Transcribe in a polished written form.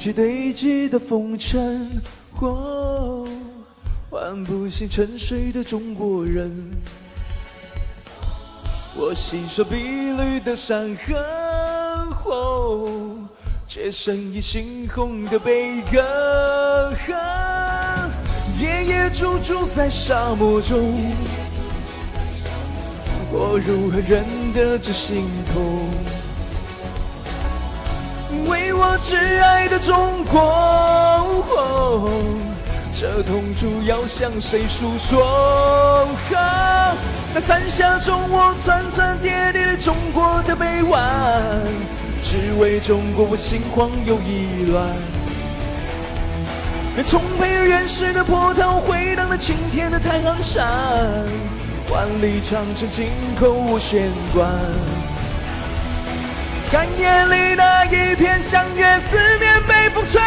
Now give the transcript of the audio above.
去堆积的风尘，唤不醒沉睡的中国人。我细说碧绿的山河，却深以猩红的悲歌。夜夜驻足在沙漠中，我如何忍得这心痛？为我挚爱的中国，这痛楚要向谁诉说？在伞下中，我层层叠叠中国的臂弯，只为中国我心慌又意乱。愿充沛而原始的波涛，回荡了青天的太行山，万里长城紧扣我弦管。看眼里那一片祥月，四面被风吹